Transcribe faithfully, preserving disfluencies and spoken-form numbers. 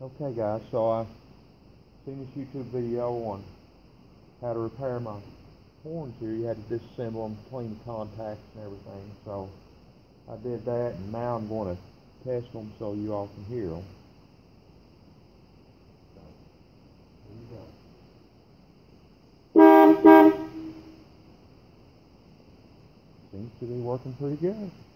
Okay guys, so I seen this YouTube video on how to repair my horns here. You had to disassemble them, clean the contacts and everything. So I did that, and now I'm going to test them so you all can hear them. Here you go. Seems to be working pretty good.